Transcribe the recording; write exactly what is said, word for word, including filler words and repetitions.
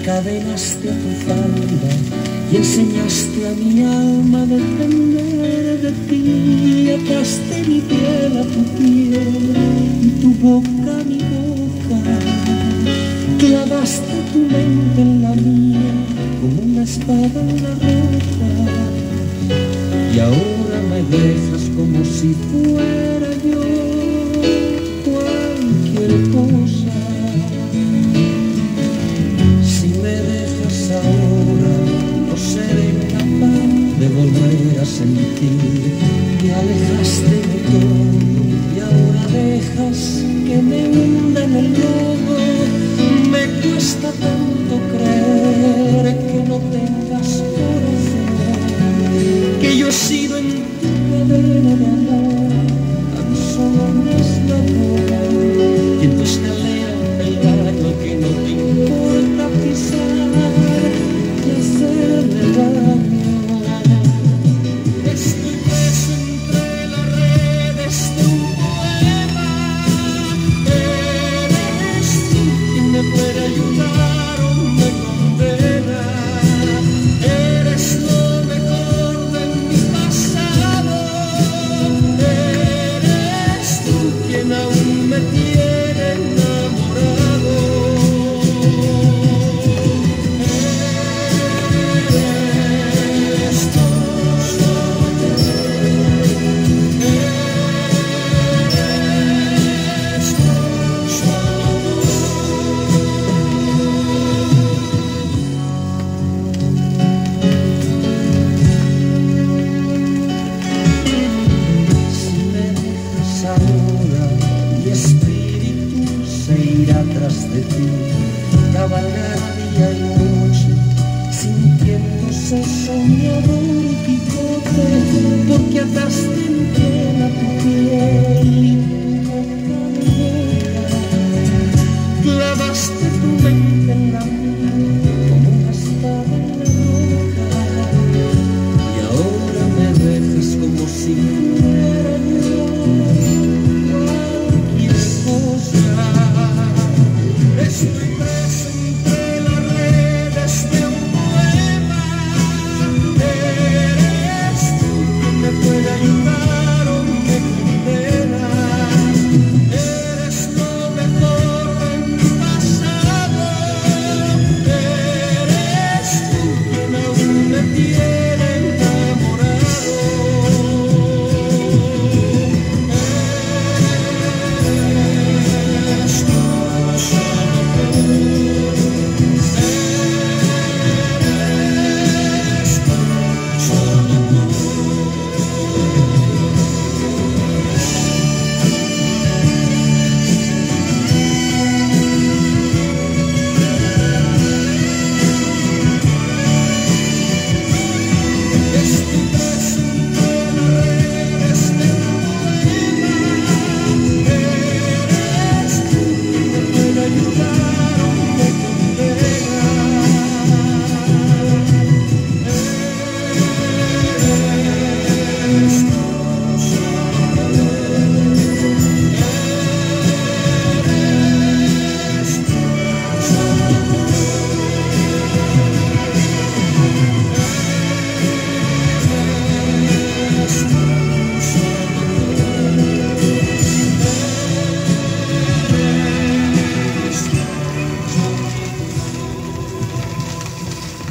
encadenaste a tu falda y enseñaste a mi alma a depender de ti. Ataste mi piel a tu piel y tu boca a mi boca. Clavaste tu mente en la mía como una espada en la roca. Y ahora me dejas como si fuera yo cualquier cosa. Si me dejas ahora, no seré capaz de volver a sentir. Te alejaste de todo y ahora dejas que me hunda en el lodo. Me cuesta tanto creer que no tengas corazón, que yo he sido en tu cadena de amor tan solo un eslabón, y en tu escalera un peldaño que no te importa pisar y hacerme daño. Estoy preso entre las redes de un poema. Eres tú quien me puede ayudar o me condena. Eres lo mejor de mi pasado. Eres tú quien aún me tiene enamorado. Eres tú. Mi espíritu se irá tras de ti, cabalgar día y noche, sintiéndose soñador y Quijote, porque ataste mi piel a tu piel y tu boca a mi boca, clavaste tu mente